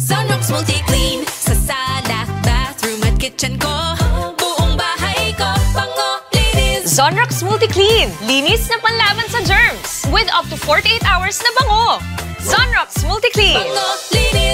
Zonrox Multiclean. Sa sala, bathroom at kitchen ko, buong bahay ko, Bangoliniz. Zonrox Multiclean. Linis na panlaban sa germs. With up to 48 hours na bango. Zonrox Multiclean. Bangoliniz.